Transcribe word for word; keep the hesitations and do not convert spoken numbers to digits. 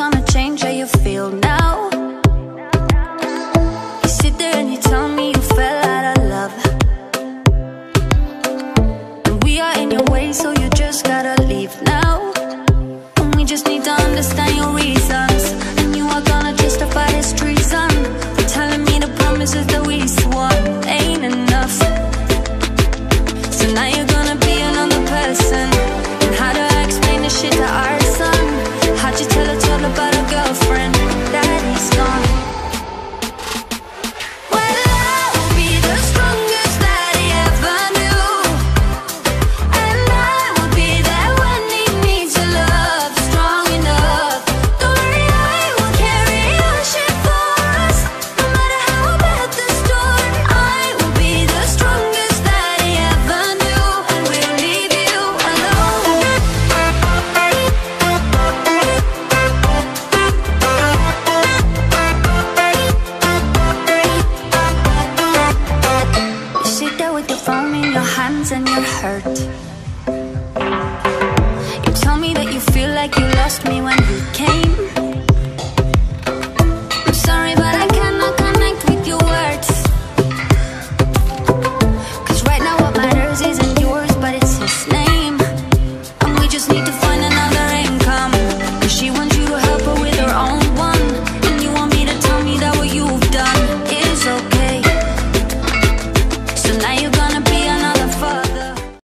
gonna change how you feel now. You sit there and you tell me you fell out of love, and we are in your way, so you just gotta leave now. And we just need to understand your reasons, and you are gonna justify this treason for telling me the promises that we swore ain't enough. So now you're gonna be another person. And how do I explain this shit to our son? How'd you tell a child about a girlfriend that he's gone? Well, I will be the strongest that he ever knew, and I will be there when he needs your love, strong enough. Don't worry, I will carry your shit for us, no matter how bad the storm. I will be the strongest that he ever knew, and we'll leave you alone. You sit there with your phone in your hands and you're hurt. You tell me that you feel like you lost me when you came.